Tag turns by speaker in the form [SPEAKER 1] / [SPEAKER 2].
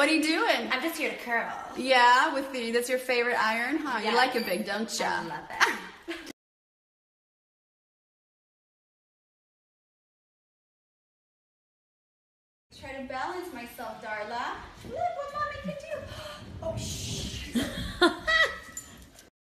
[SPEAKER 1] What are you doing?
[SPEAKER 2] I'm just here to curl.
[SPEAKER 1] Yeah, that's your favorite iron, huh?
[SPEAKER 2] Yeah.
[SPEAKER 1] You like it big, don't you?
[SPEAKER 2] I love it.
[SPEAKER 1] Try to balance myself, Darla. Look what mommy can do. Oh, shh.